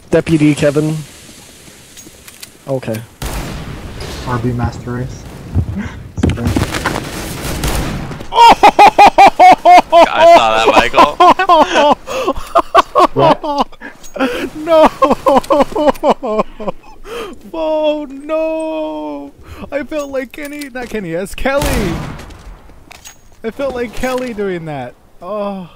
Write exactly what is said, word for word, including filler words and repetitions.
Deputy Kevin. Okay. R B Master Race. I saw that, Michael. What? No! Oh no! I felt like Kenny, not Kenny, that's Kelly! I felt like Kelly doing that. Oh.